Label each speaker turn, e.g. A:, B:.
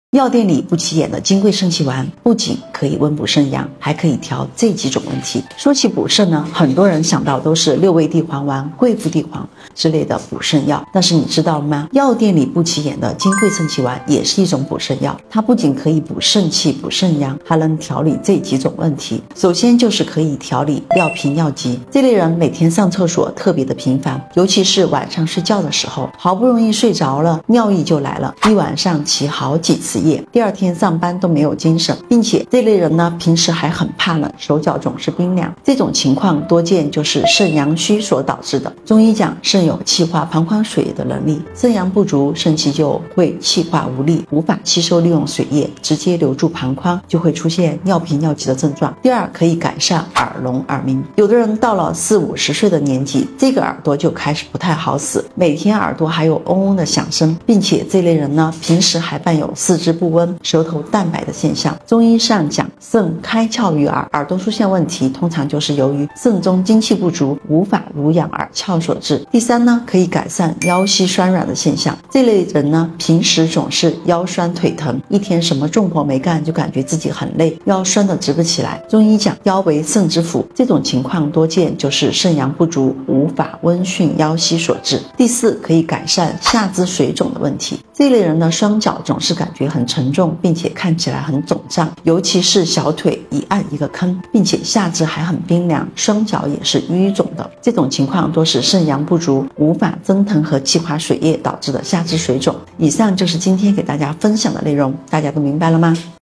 A: 药店里不起眼的金匮肾气丸，不仅可以温补肾阳，还可以调这几种问题。说起补肾呢，很多人想到都是六味地黄丸、桂附地黄之类的补肾药，但是你知道了吗？药店里不起眼的金匮肾气丸也是一种补肾药，它不仅可以补肾气、补肾阳，还能调理这几种问题。首先就是可以调理尿频尿急，这类人每天上厕所特别的频繁，尤其是晚上睡觉的时候，好不容易睡着了，尿意就来了，一晚上起好几次夜，第二天上班都没有精神，并且这类人呢，平时还很怕冷，手脚总是冰凉。这种情况多见就是肾阳虚所导致的。中医讲，肾有气化膀胱水液的能力，肾阳不足，肾气就会气化无力，无法吸收利用水液，直接流注膀胱，就会出现尿频尿急的症状。第二，可以改善耳聋耳鸣。有的人到了40-50岁的年纪，这个耳朵就开始不太好使，每天耳朵还有嗡嗡的响声，并且这类人呢，平时还伴有四肢不温、舌头淡白的现象。中医上讲，肾开窍于耳，耳朵出现问题，通常就是由于肾中精气不足，无法濡养耳窍所致。第三呢，可以改善腰膝酸软的现象。这类人呢，平时总是腰酸腿疼，一天什么重活没干，就感觉自己很累，腰酸的直不起来。中医讲，腰为肾之府，这种情况多见就是肾阳不足，无法温煦腰膝所致。第四，可以改善下肢水肿的问题。这类人的双脚总是感觉很沉重，并且看起来很肿胀，尤其是小腿一按一个坑，并且下肢还很冰凉，双脚也是淤肿的。这种情况多是肾阳不足，无法蒸腾和气化水液导致的下肢水肿。以上就是今天给大家分享的内容，大家都明白了吗？